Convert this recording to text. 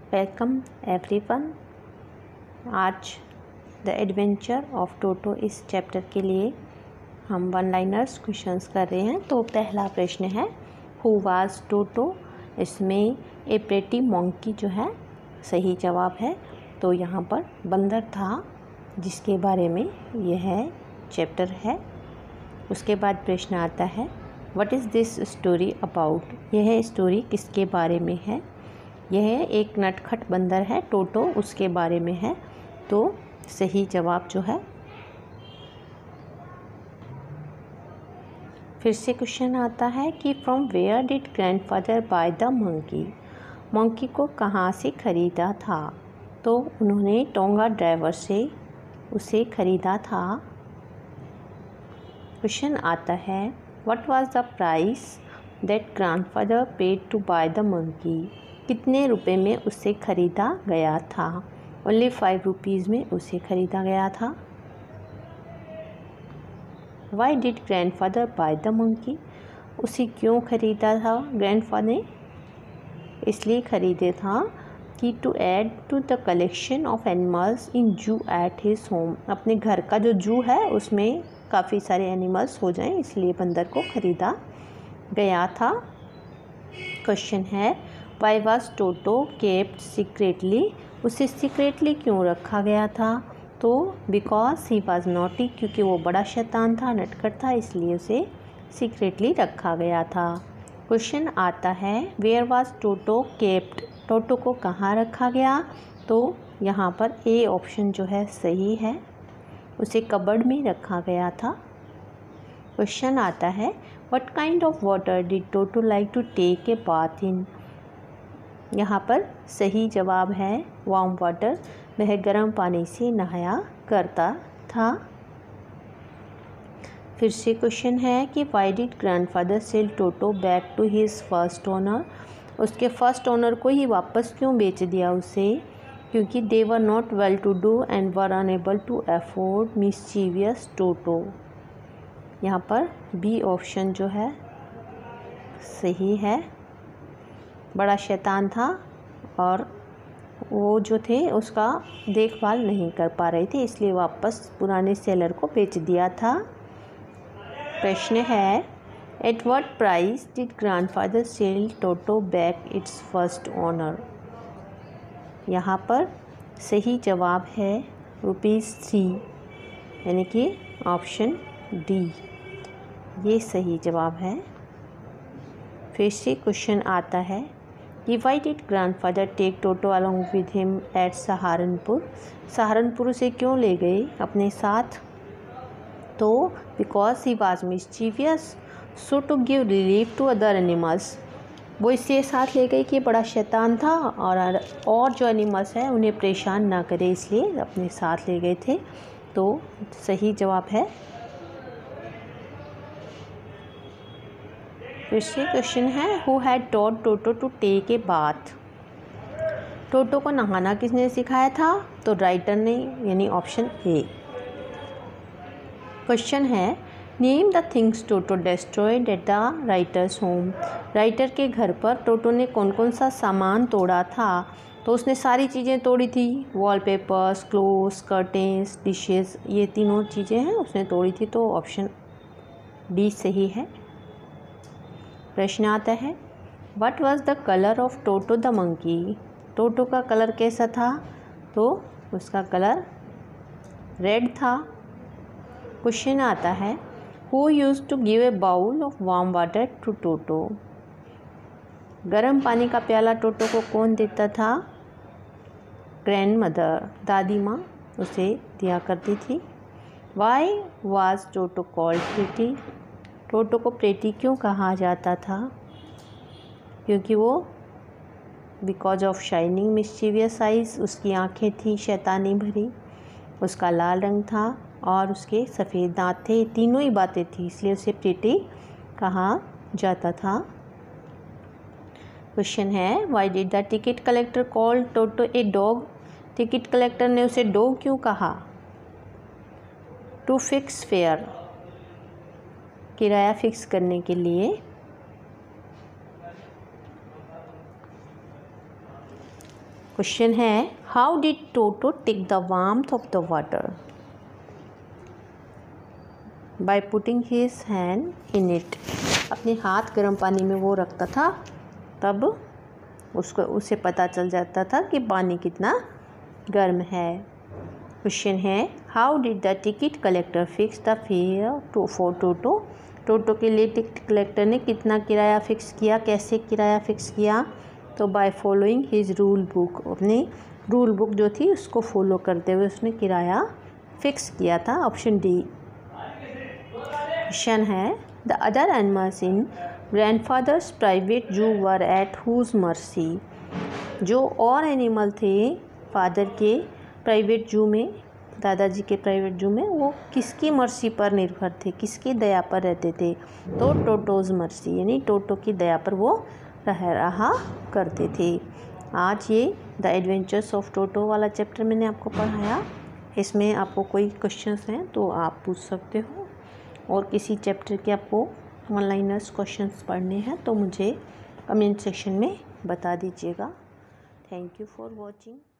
Welcome everyone. आज the adventure of Toto इस chapter के लिए हम वन लाइनर्स क्वेश्चंस कर रहे हैं। तो पहला प्रश्न है हु वाज टोटो। इसमें ए प्रेटी मंकी जो है सही जवाब है। तो यहाँ पर बंदर था जिसके बारे में यह चैप्टर है। उसके बाद प्रश्न आता है what is this story about. यह स्टोरी किसके बारे में है। यह एक नटखट बंदर है टोटो, उसके बारे में है। तो सही जवाब जो है। फिर से क्वेश्चन आता है कि from where did grandfather buy the monkey. Monkey को कहाँ से ख़रीदा था। तो उन्होंने टोंगा ड्राइवर से उसे ख़रीदा था। क्वेश्चन आता है what was the price that grandfather paid to buy the monkey. कितने रुपए में उसे ख़रीदा गया था। ओनली 5 रुपीज़ में उसे ख़रीदा गया था। Why did grandfather buy the monkey. उसे क्यों ख़रीदा था ग्रैंडफादर ने। इसलिए ख़रीदे था कि to add to the collection of animals in zoo at his home. अपने घर का जो जू है उसमें काफ़ी सारे एनिमल्स हो जाएं, इसलिए बंदर को ख़रीदा गया था। क्वेश्चन है why was Toto kept secretly. उसे सीक्रेटली क्यों रखा गया था। तो बिकॉज ही वाज नॉटी, क्योंकि वो बड़ा शैतान था, नटखट था, इसलिए उसे सीक्रेटली रखा गया था। क्वेश्चन आता है where was Toto kept. Toto को कहाँ रखा गया। तो यहाँ पर ए ऑप्शन जो है सही है, उसे कबर्ड में रखा गया था। क्वेश्चन आता है what kind of water did Toto like to take a bath in. यहाँ पर सही जवाब है वार्म वाटर। वह गर्म पानी से नहाया करता था। फिर से क्वेश्चन है कि why did grandfather sell Toto back to his first owner. उसके फर्स्ट ओनर को ही वापस क्यों बेच दिया उसे। क्योंकि they were not well to do and were unable to afford mischievous Toto. यहाँ पर बी ऑप्शन जो है सही है। बड़ा शैतान था और वो जो थे उसका देखभाल नहीं कर पा रहे थे, इसलिए वापस पुराने सेलर को बेच दिया था। प्रश्न है at what price did grandfather sell Toto back its first owner. यहाँ पर सही जवाब है ₹3, यानी कि ऑप्शन डी ये सही जवाब है। फिर से क्वेश्चन आता है कि why did grandfather take Toto along with him at Saharanpur. Saharanpur से क्यों ले गए अपने साथ। तो because he was mischievous so to give relief to other animals. वो इससे साथ ले गए कि बड़ा शैतान था और जो एनिमल्स हैं उन्हें परेशान ना करे, इसलिए अपने साथ ले गए थे। तो सही जवाब है। फिर से क्वेश्चन है who had taught Toto to take a bath. Toto को नहाना किसने सिखाया था। तो राइटर ने, यानी ऑप्शन ए। क्वेश्चन है name the things Toto destroyed at the writer's home. Writer के घर पर टोटो ने कौन कौन सा सामान तोड़ा था। तो उसने सारी चीज़ें तोड़ी थी। वॉलपेपर्स, क्लोथ्स, कर्टेंस, डिशेस, ये तीनों चीज़ें हैं उसने तोड़ी थी। तो ऑप्शन डी सही है। प्रश्न आता है what was the colour of Toto the monkey. Toto का कलर कैसा था। तो उसका कलर रेड था। क्वेश्चन आता है who used to give a bowl of warm water to Toto. गर्म पानी का प्याला टोटो को कौन देता था। ग्रैंड मदर, दादी माँ उसे दिया करती थी। Why was Toto called pretty. Toto को प्रेटी क्यों कहा जाता था। क्योंकि वो because of shining mischievous eyes, उसकी आंखें थी शैतानी भरी, उसका लाल रंग था और उसके सफ़ेद दांत थे। तीनों ही बातें थी, इसलिए उसे प्रेटी कहा जाता था। क्वेश्चन है why did the ticket collector call Toto a dog. Ticket collector ने उसे डॉग क्यों कहा। टू फिक्स फेयर, किराया फिक्स करने के लिए। क्वेश्चन है how did Toto take the warmth of the water? By putting his hand in it. अपने हाथ गर्म पानी में वो रखता था, तब उसे पता चल जाता था कि पानी कितना गर्म है। क्वेश्चन है how did the ticket collector fix the fare for Toto? Toto के लिए टिकट कलेक्टर ने कितना किराया फ़िक्स किया, कैसे किराया फ़िक्स किया? तो by following his rule book. अपनी रूल बुक जो थी उसको फॉलो करते हुए उसने किराया फ़िक्स किया था। Option D. क्वेश्चन है the other animals in grandfather's private zoo were eight whose mercy? जो और एनिमल थे फादर के प्राइवेट जू में, दादाजी के प्राइवेट जू में, वो किसकी मर्सी पर निर्भर थे, किसकी दया पर रहते थे? तो टोटोज़ मर्सी, यानी टोटो की दया पर वो रहा करते थे। आज ये द एडवेंचर्स ऑफ टोटो वाला चैप्टर मैंने आपको पढ़ाया। इसमें आपको कोई क्वेश्चंस हैं तो आप पूछ सकते हो, और किसी चैप्टर के आपको ऑनलाइनर्स क्वेश्चंस पढ़ने हैं तो मुझे कमेंट सेक्शन में बता दीजिएगा। Thank you for watching.